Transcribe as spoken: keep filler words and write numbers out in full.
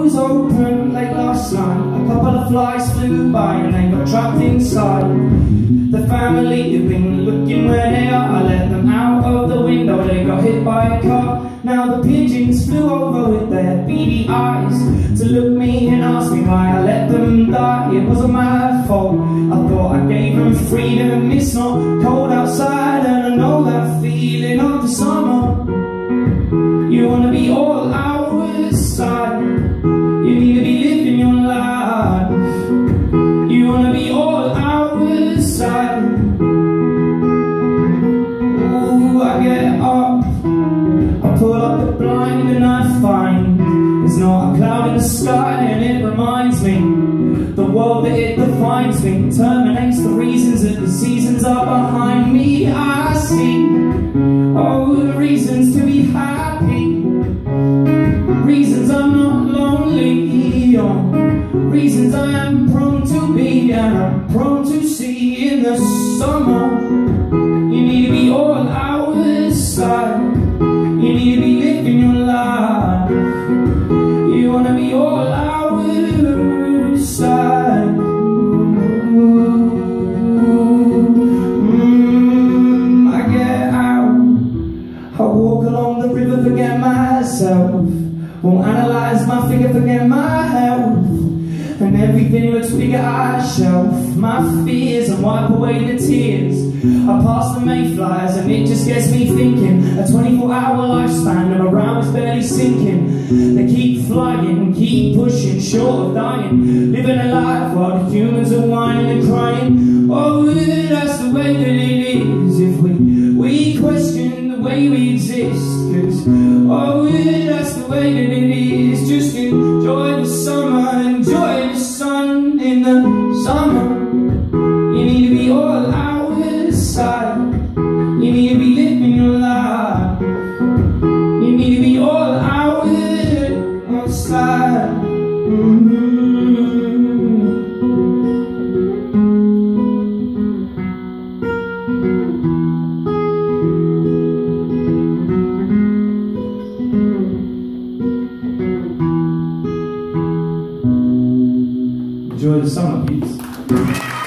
windows open late last night. A couple of flies flew by and they got trapped inside. The family have been looking where they are. I let them out of the window, they got hit by a car. Now the pigeons flew over with their beady eyes to look me and ask me why I let them die. It wasn't my fault, I thought I gave them freedom. It's not cold outside and I know that feeling of the summer. You wanna be all outside, you need to be living your life. You wanna be all outside. Ooh, I get up, I pull up the blind and I find there's not a cloud in the sky, and it reminds me the world that it defines me terminates the reasons that the seasons are behind me. I see all the reasons to be happy, reasons I'm not lonely, or reasons I am prone to be and I'm prone to see in the summer. You need to be all outside, you need to be living your life. You wanna be all outside. mm, I get out, I walk along the river, forget myself. Won't analyze my figure, forget my health. And everything looks bigger, I shelf my fears and wipe away the tears. I pass the mayflies and it just gets me thinking. A twenty-four hour lifespan and around is barely sinking. They keep flying, keep pushing, short of dying, living a life while the humans are whining and crying. Oh, that's the way that it is if we, we question the way we exist. Cause, oh, that's the way that it is. Just enjoy the summer, enjoy the sun in the summer. You need to be all outside, you need to be living your life. You need to be all outside. mm-hmm. Enjoy the summer, peeps.